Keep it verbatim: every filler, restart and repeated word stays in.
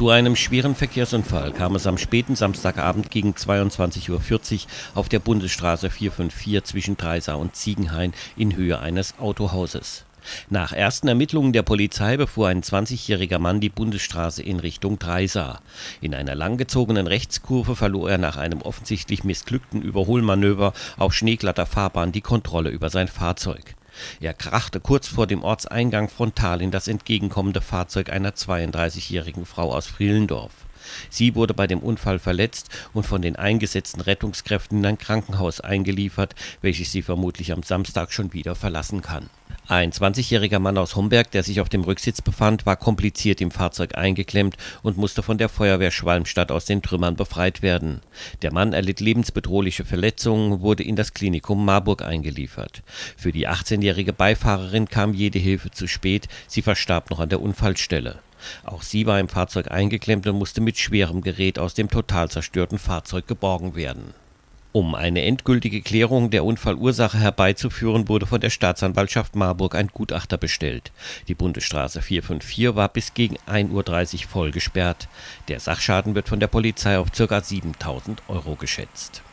Zu einem schweren Verkehrsunfall kam es am späten Samstagabend gegen zweiundzwanzig Uhr vierzig auf der Bundesstraße vierhundertfünfundfünfzig zwischen Dreisau und Ziegenhain in Höhe eines Autohauses. Nach ersten Ermittlungen der Polizei befuhr ein zwanzigjähriger Mann die Bundesstraße in Richtung Dreisau. In einer langgezogenen Rechtskurve verlor er nach einem offensichtlich missglückten Überholmanöver auf schneeglatter Fahrbahn die Kontrolle über sein Fahrzeug. Er krachte kurz vor dem Ortseingang frontal in das entgegenkommende Fahrzeug einer zweiunddreißigjährigen Frau aus Vrillendorf. Sie wurde bei dem Unfall verletzt und von den eingesetzten Rettungskräften in ein Krankenhaus eingeliefert, welches sie vermutlich am Samstag schon wieder verlassen kann. Ein zwanzigjähriger Mann aus Homberg, der sich auf dem Rücksitz befand, war kompliziert im Fahrzeug eingeklemmt und musste von der Feuerwehr Schwalmstadt aus den Trümmern befreit werden. Der Mann erlitt lebensbedrohliche Verletzungen und wurde in das Klinikum Marburg eingeliefert. Für die achtzehnjährige Beifahrerin kam jede Hilfe zu spät, sie verstarb noch an der Unfallstelle. Auch sie war im Fahrzeug eingeklemmt und musste mit schwerem Gerät aus dem total zerstörten Fahrzeug geborgen werden. Um eine endgültige Klärung der Unfallursache herbeizuführen, wurde von der Staatsanwaltschaft Marburg ein Gutachter bestellt. Die Bundesstraße vierhundertfünfundfünfzig war bis gegen ein Uhr dreißig voll gesperrt. Der Sachschaden wird von der Polizei auf ca. siebentausend Euro geschätzt.